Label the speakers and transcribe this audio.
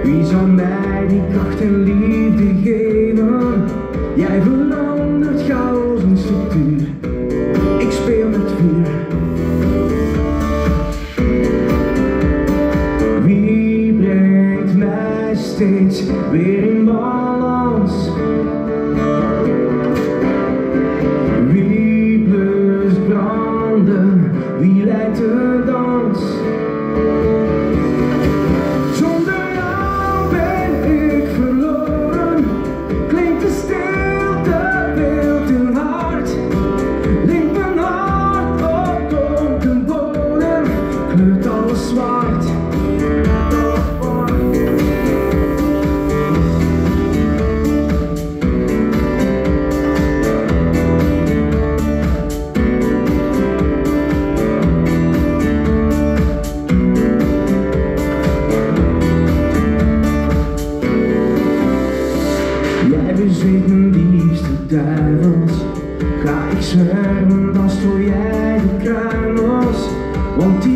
Speaker 1: Wie zou mij die kracht en liefde geven? Jij verandert chaos en structuur. Ik speel met vuur. Wie brengt mij steeds weer in balans? Wie blust branden? Wie leidt de dans? Zwart. Jij bezweet mijn liefste duivels. Ga ik zwerven, dan stoor jij de kruimels. Want